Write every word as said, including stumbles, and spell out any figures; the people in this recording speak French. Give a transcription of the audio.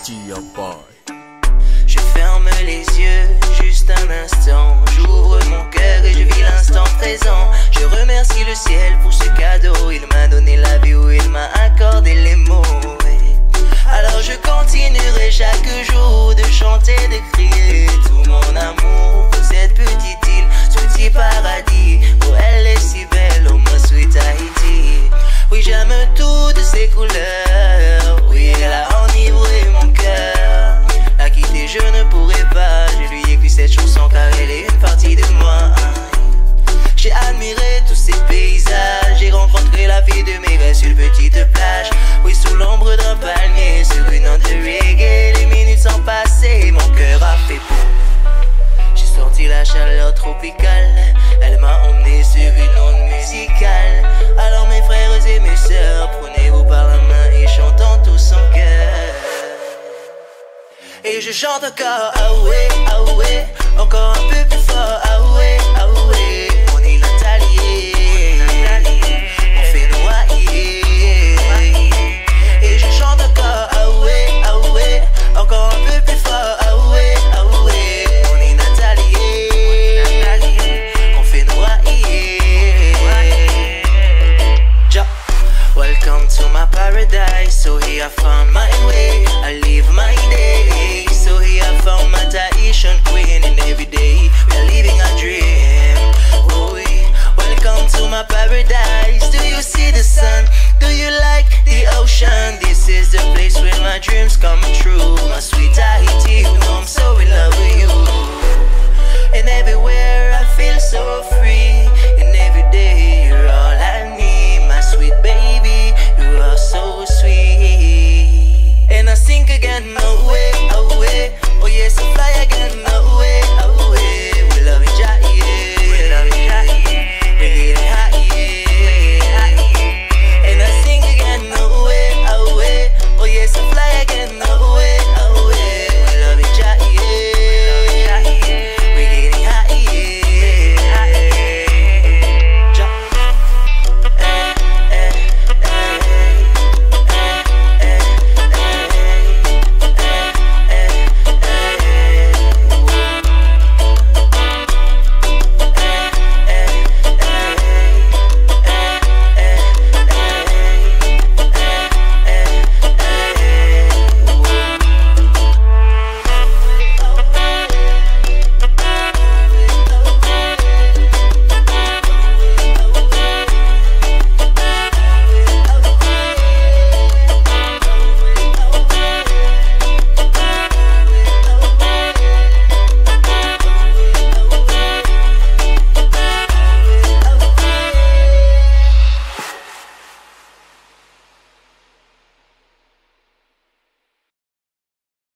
Tia Boy. Je ferme les yeux juste un instant, j'ouvre mon cœur et je vis l'instant présent. Je remercie le ciel pour ce cadeau, il m'a donné la vie où il m'a accordé les mots. Alors je continuerai chaque jour de chanter, de crier tout mon amour pour cette petite île, ce petit paradis. Oh, elle est si belle, oh ma sweet Haïti. Oui, j'aime toutes ces couleurs, oui, elle a enivré mon cœur. La quitter je ne pourrais pas, je lui ai écrit cette chanson car elle est une partie de moi. J'ai admiré tous ces paysages, j'ai rencontré la vie de mes rêves sur une petite plage. Oui, sous l'ombre d'un palmier, sur une note de reggae, les minutes sont passées, mon cœur a fait boum. J'ai senti la chaleur tropicale, elle m'a emmené sur une onde musicale. Alors mes frères et mes sœurs, prenez-vous par la main et chantons tous en cœur. Et je chante encore, ah ouais, ah ouais, encore un peu plus fort, ah ouais, ah ouais. On est Nathalie, on fait noyer. Et je chante encore, ah ouais, ah ouais, encore un peu plus fort, ah ouais, ah ouais. On est Nathalie, on fait noyer. Ja, welcome to my paradise, so here I found